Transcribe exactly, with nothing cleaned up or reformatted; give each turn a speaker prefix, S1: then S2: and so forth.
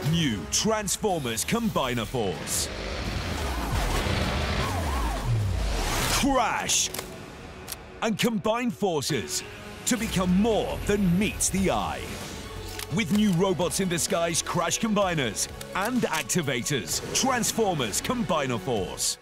S1: New Transformers Combiner Force. Crash! And combine forces to become more than meets the eye. With new robots in disguise Crash Combiners and activators, Transformers Combiner Force.